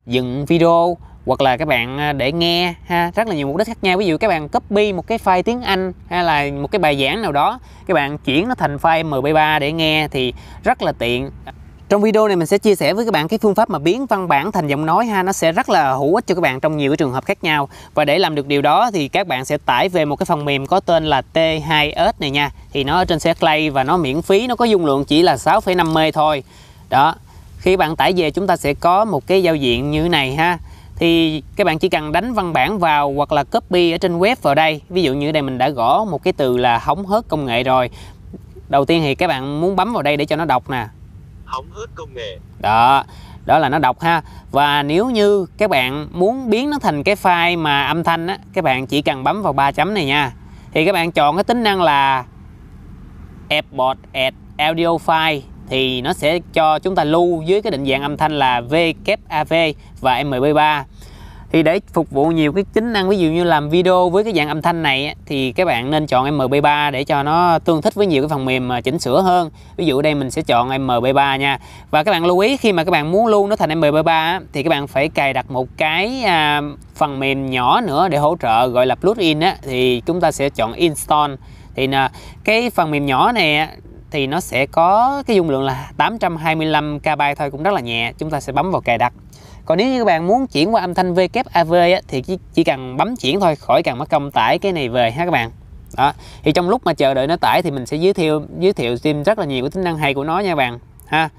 dựng video, hoặc là các bạn để nghe ha, rất là nhiều mục đích khác nhau. Ví dụ các bạn copy một cái file tiếng Anh hay là một cái bài giảng nào đó, các bạn chuyển nó thành file MP3 để nghe thì rất là tiện. Trong video này mình sẽ chia sẻ với các bạn cái phương pháp mà biến văn bản thành giọng nói ha, nó sẽ rất là hữu ích cho các bạn trong nhiều cái trường hợp khác nhau. Và để làm được điều đó thì các bạn sẽ tải về một cái phần mềm có tên là T2S này nha. Thì nó ở trên SharePlay và nó miễn phí, nó có dung lượng chỉ là 6,5 MB thôi. Đó. Khi bạn tải về chúng ta sẽ có một cái giao diện như thế này ha. Thì các bạn chỉ cần đánh văn bản vào hoặc là copy ở trên web vào đây. Ví dụ như đây mình đã gõ một cái từ là hóng hớt công nghệ rồi. Đầu tiên thì các bạn muốn bấm vào đây để cho nó đọc nè. Hóng hớt công nghệ. Đó, đó là nó đọc ha. Và nếu như các bạn muốn biến nó thành cái file mà âm thanh á, các bạn chỉ cần bấm vào 3 chấm này nha. Thì các bạn chọn cái tính năng là Export as Audio File thì nó sẽ cho chúng ta lưu dưới cái định dạng âm thanh là WAV và MP3. Thì để phục vụ nhiều cái tính năng, ví dụ như làm video với cái dạng âm thanh này thì các bạn nên chọn MP3 để cho nó tương thích với nhiều cái phần mềm chỉnh sửa hơn. Ví dụ đây mình sẽ chọn MP3 nha. Và các bạn lưu ý khi mà các bạn muốn lưu nó thành MP3 thì các bạn phải cài đặt một cái phần mềm nhỏ nữa để hỗ trợ gọi là plugin á, thì chúng ta sẽ chọn install. Thì cái phần mềm nhỏ này thì nó sẽ có cái dung lượng là 825 KB thôi, cũng rất là nhẹ. Chúng ta sẽ bấm vào cài đặt. Còn nếu như các bạn muốn chuyển qua âm thanh WAV á, thì chỉ cần bấm chuyển thôi, khỏi cần mất công tải cái này về ha các bạn. Đó. Thì trong lúc mà chờ đợi nó tải thì mình sẽ giới thiệu thêm rất là nhiều cái tính năng hay của nó nha các bạn ha.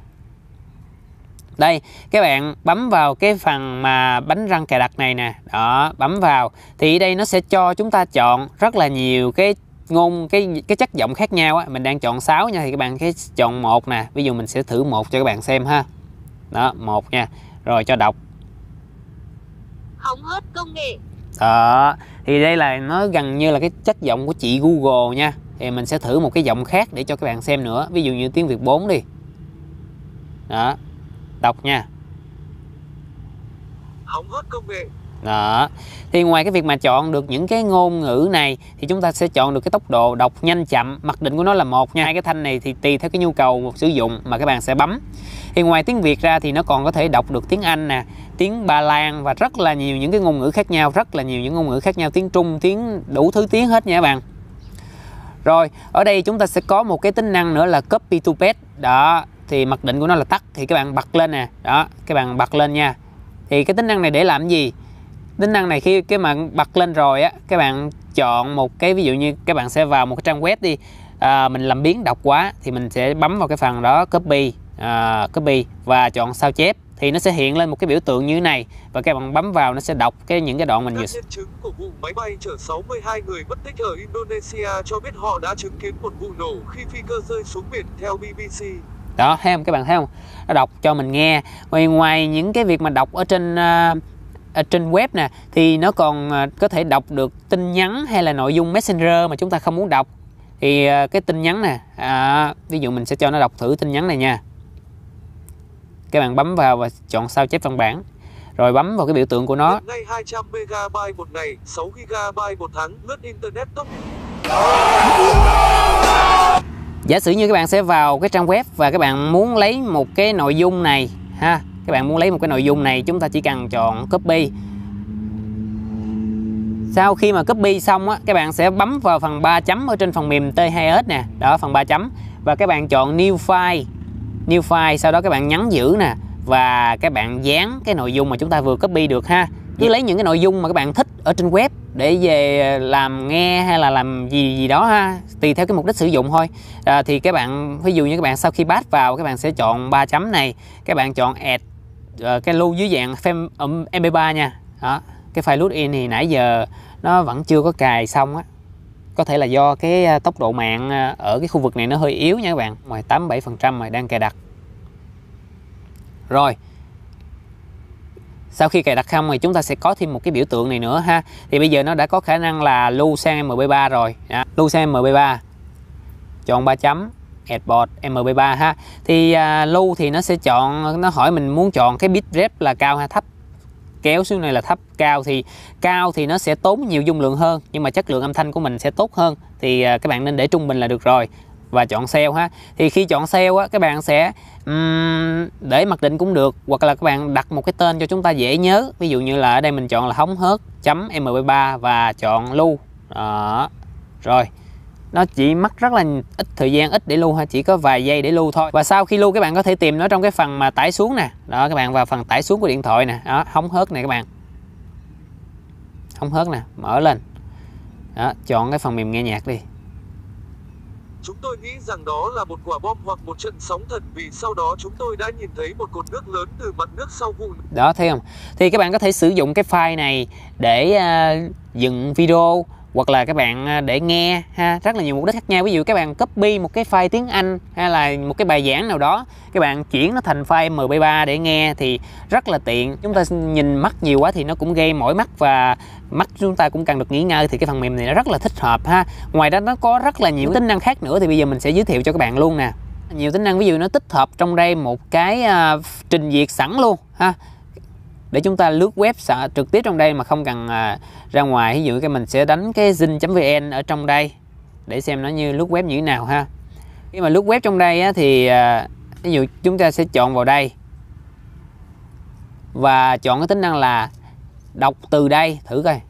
Đây, các bạn bấm vào cái phần mà bánh răng cài đặt này nè. Đó, bấm vào thì ở đây nó sẽ cho chúng ta chọn rất là nhiều cái cái chất giọng khác nhau á. Mình đang chọn 6 nha, thì các bạn cái chọn 1 nè. Ví dụ mình sẽ thử 1 cho các bạn xem ha. Đó, 1 nha. Rồi cho đọc. Hóng hớt công nghệ. Đó, thì đây là nó gần như là cái chất giọng của chị Google nha. Thì mình sẽ thử một cái giọng khác để cho các bạn xem nữa. Ví dụ như tiếng Việt 4 đi. Đó, đọc nha. Hóng hớt công nghệ. Đó, thì ngoài cái việc mà chọn được những cái ngôn ngữ này thì chúng ta sẽ chọn được cái tốc độ đọc nhanh chậm. Mặc định của nó là 1 nha. Hai cái thanh này thì tùy theo cái nhu cầu sử dụng mà các bạn sẽ bấm. Thì ngoài tiếng Việt ra thì nó còn có thể đọc được tiếng Anh nè, tiếng Ba Lan và rất là nhiều những cái ngôn ngữ khác nhau, rất là nhiều những ngôn ngữ khác nhau, tiếng Trung, tiếng đủ thứ tiếng hết nha các bạn. Rồi, ở đây chúng ta sẽ có một cái tính năng nữa là copy to paste. Đó, thì mặc định của nó là tắt, thì các bạn bật lên nè. Đó, các bạn bật lên nha. Thì cái tính năng này để làm gì? Tính năng này khi cái bạn bật lên rồi á, các bạn chọn một cái, ví dụ như các bạn sẽ vào một cái trang web đi, mình làm biếng đọc quá thì mình sẽ bấm vào cái phần đó copy, copy và chọn sao chép thì nó sẽ hiện lên một cái biểu tượng như thế này và các bạn bấm vào nó sẽ đọc những cái đoạn mình vừa. Các nhân chứng của vụ máy bay chở 62 người mất tích ở Indonesia cho biết họ đã chứng kiến một vụ nổ khi phi cơ rơi xuống biển theo BBC. Đó, thấy không các bạn, thấy không? Nó đọc cho mình nghe. Ngoài những cái việc mà đọc ở trên web nè thì nó còn có thể đọc được tin nhắn hay là nội dung Messenger mà chúng ta không muốn đọc. Thì cái tin nhắn nè, ví dụ mình sẽ cho nó đọc thử tin nhắn này nha. Các bạn bấm vào và chọn sao chép văn bản. Rồi bấm vào cái biểu tượng của nó. Hiện nay 200 MB một ngày, 6 GB một tháng, lướt internet tốc. Giả sử như các bạn sẽ vào cái trang web và các bạn muốn lấy một cái nội dung này ha. Các bạn muốn lấy một cái nội dung này, chúng ta chỉ cần chọn copy. Sau khi mà copy xong á, các bạn sẽ bấm vào phần 3 chấm ở trên phần mềm T2S nè. Đó, phần 3 chấm. Và các bạn chọn New File. New File, sau đó các bạn nhấn giữ nè. Và các bạn dán cái nội dung mà chúng ta vừa copy được ha. Cứ lấy những cái nội dung mà các bạn thích ở trên web để về làm nghe hay là làm gì đó ha. Tùy theo cái mục đích sử dụng thôi. Thì các bạn, ví dụ như các bạn sau khi paste vào, các bạn sẽ chọn 3 chấm này. Các bạn chọn add, cái lưu dưới dạng MP3 nha. Đó, cái file load-in thì nãy giờ nó vẫn chưa có cài xong á. Có thể là do cái tốc độ mạng ở cái khu vực này nó hơi yếu nha các bạn. Ngoài 87% rồi đang cài đặt. Rồi. Sau khi cài đặt xong thì chúng ta sẽ có thêm một cái biểu tượng này nữa ha. Thì bây giờ nó đã có khả năng là lưu sang MP3 rồi. Đó, lưu sang MP3. Chọn 3 chấm. Export MP3 ha. Thì lưu thì nó sẽ chọn, nó hỏi mình muốn chọn cái bitrate là cao hay thấp. Kéo xuống này là thấp, cao thì nó sẽ tốn nhiều dung lượng hơn nhưng mà chất lượng âm thanh của mình sẽ tốt hơn, thì các bạn nên để trung bình là được rồi. và chọn sale ha. Thì khi chọn sale á, các bạn sẽ để mặc định cũng được, hoặc là các bạn đặt một cái tên cho chúng ta dễ nhớ. Ví dụ như là ở đây mình chọn là hóng hớt.mp3 và chọn lưu. Đó. Rồi. Nó chỉ mất rất là ít thời gian, ít để lưu ha, chỉ có vài giây để lưu thôi. Và sau khi lưu các bạn có thể tìm nó trong cái phần mà tải xuống nè. Đó, các bạn vào phần tải xuống của điện thoại nè. Đó, hóng hớt này các bạn. Hóng hớt nè, mở lên. Đó, chọn cái phần mềm nghe nhạc đi. Chúng tôi nghĩ rằng đó là một quả bom hoặc một trận sóng thần, vì sau đó chúng tôi đã nhìn thấy một cột nước lớn từ mặt nước sau vụ. Đó, thấy không? Thì các bạn có thể sử dụng cái file này để dựng video, hoặc là các bạn để nghe ha, rất là nhiều mục đích khác nhau. Ví dụ các bạn copy một cái file tiếng Anh hay là một cái bài giảng nào đó, các bạn chuyển nó thành file MP3 để nghe thì rất là tiện. Chúng ta nhìn mắt nhiều quá thì nó cũng gây mỏi mắt, và mắt chúng ta cũng cần được nghỉ ngơi, thì cái phần mềm này nó rất là thích hợp ha. Ngoài ra nó có rất là nhiều tính năng khác nữa, thì bây giờ mình sẽ giới thiệu cho các bạn luôn nè. Nhiều tính năng, ví dụ nó tích hợp trong đây một cái trình duyệt sẵn luôn ha, để chúng ta lướt web trực tiếp trong đây mà không cần ra ngoài. Ví dụ cái mình sẽ đánh cái zing.vn ở trong đây để xem nó như lướt web như thế nào ha. Khi mà lướt web trong đây á, thì ví dụ chúng ta sẽ chọn vào đây và chọn cái tính năng là đọc từ đây, thử coi.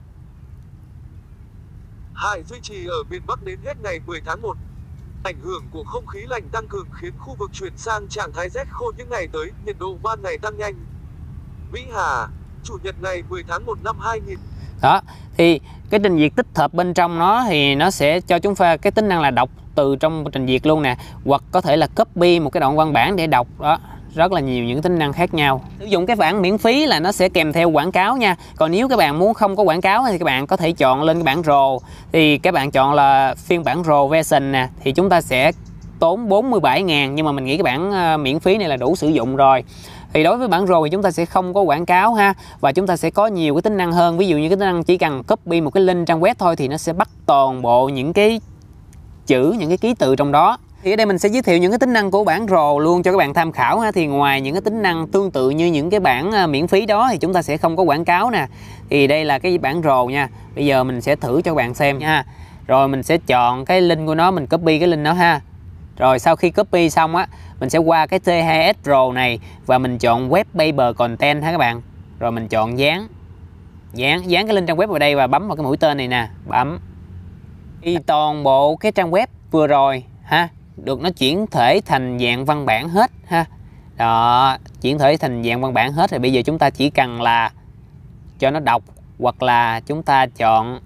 Hải duy trì ở miền Bắc đến hết ngày 10 tháng 1. Ảnh hưởng của không khí lạnh tăng cường khiến khu vực chuyển sang trạng thái rét khô những ngày tới, nhiệt độ ban ngày tăng nhanh. Mỹ Hà, Chủ nhật ngày 10 tháng 1 năm 2000. Đó, thì cái trình duyệt tích hợp bên trong nó thì nó sẽ cho chúng ta cái tính năng là đọc từ trong trình duyệt luôn nè, hoặc có thể là copy một cái đoạn văn bản để đọc. Đó, rất là nhiều những tính năng khác nhau. Sử dụng cái bản miễn phí là nó sẽ kèm theo quảng cáo nha. Còn nếu các bạn muốn không có quảng cáo thì các bạn có thể chọn lên cái bản Pro. Thì các bạn chọn là phiên bản Pro version nè, thì chúng ta sẽ tốn 47.000, nhưng mà mình nghĩ cái bản miễn phí này là đủ sử dụng rồi. Thì đối với bản Pro thì chúng ta sẽ không có quảng cáo ha, và chúng ta sẽ có nhiều cái tính năng hơn. Ví dụ như cái tính năng chỉ cần copy một cái link trang web thôi thì nó sẽ bắt toàn bộ những cái chữ, những cái ký tự trong đó. Thì ở đây mình sẽ giới thiệu những cái tính năng của bản Pro luôn cho các bạn tham khảo ha. Thì ngoài những cái tính năng tương tự như những cái bản miễn phí đó thì chúng ta sẽ không có quảng cáo nè. Thì đây là cái bản Pro nha. Bây giờ mình sẽ thử cho các bạn xem nha. Rồi mình sẽ chọn cái link của nó, mình copy cái link đó ha. Rồi sau khi copy xong á, mình sẽ qua cái T2S Pro này và mình chọn Web Paper Content ha các bạn. Rồi mình chọn dán cái link trang web vào đây và bấm vào cái mũi tên này nè, bấm. Thì toàn bộ cái trang web vừa rồi ha, được nó chuyển thể thành dạng văn bản hết ha. Đó, chuyển thể thành dạng văn bản hết rồi. Bây giờ chúng ta chỉ cần là cho nó đọc, hoặc là chúng ta chọn,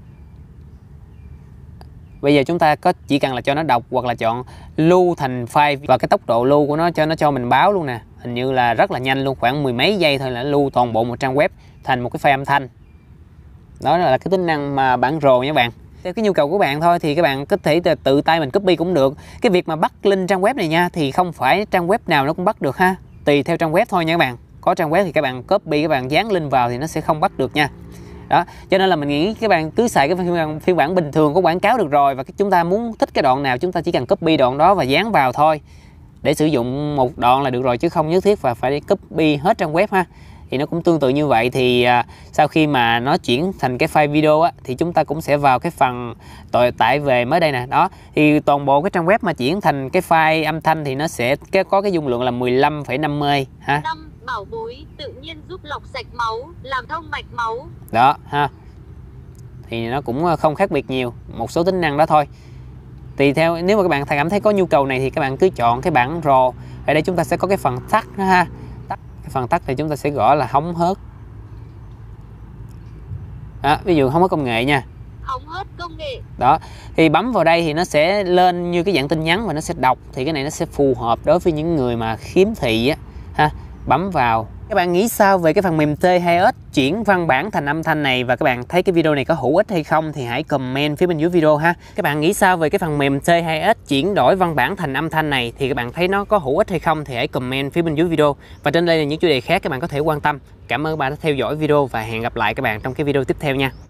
bây giờ chúng ta chỉ cần là cho nó đọc hoặc là chọn lưu thành file, và cái tốc độ lưu của nó cho mình báo luôn nè. Hình như là rất là nhanh luôn, khoảng mười mấy giây thôi là lưu toàn bộ một trang web thành một cái file âm thanh. Đó là cái tính năng mà bản Pro nha các bạn. Theo cái nhu cầu của bạn thôi thì các bạn có thể tự tay mình copy cũng được. Cái việc mà bắt link trang web này nha, thì không phải trang web nào nó cũng bắt được ha, tùy theo trang web thôi nha các bạn. Có trang web thì các bạn copy, các bạn dán link vào thì nó sẽ không bắt được nha. Đó, cho nên là mình nghĩ các bạn cứ xài cái phiên bản bình thường có quảng cáo được rồi, và chúng ta muốn thích cái đoạn nào chúng ta chỉ cần copy đoạn đó và dán vào thôi, để sử dụng một đoạn là được rồi, chứ không nhất thiết và phải copy hết trang web ha. Thì nó cũng tương tự như vậy. Thì sau khi mà nó chuyển thành cái file video á, thì chúng ta cũng sẽ vào cái phần tải về mới đây nè. Đó, thì toàn bộ cái trang web mà chuyển thành cái file âm thanh thì nó sẽ có cái dung lượng là 15,50 ha. Bảo bối tự nhiên giúp lọc sạch máu, làm thông mạch máu. Đó ha. Thì nó cũng không khác biệt nhiều, một số tính năng đó thôi. Tùy theo, nếu mà các bạn cảm thấy có nhu cầu này thì các bạn cứ chọn cái bản Pro. Ở đây chúng ta sẽ có cái phần tắt đó ha. Cái phần tắt thì chúng ta sẽ gõ là hóng hớt. Đó, ví dụ hóng hớt công nghệ nha. Hóng hớt công nghệ. Đó, thì bấm vào đây thì nó sẽ lên như cái dạng tin nhắn và nó sẽ đọc. Thì cái này nó sẽ phù hợp đối với những người mà khiếm thị á ha. Bấm vào. Các bạn nghĩ sao về cái phần mềm T2S chuyển văn bản thành âm thanh này, và các bạn thấy cái video này có hữu ích hay không thì hãy comment phía bên dưới video ha. Các bạn nghĩ sao về cái phần mềm T2S chuyển đổi văn bản thành âm thanh này, thì các bạn thấy nó có hữu ích hay không thì hãy comment phía bên dưới video. Và trên đây là những chủ đề khác các bạn có thể quan tâm. Cảm ơn các bạn đã theo dõi video và hẹn gặp lại các bạn trong cái video tiếp theo nha.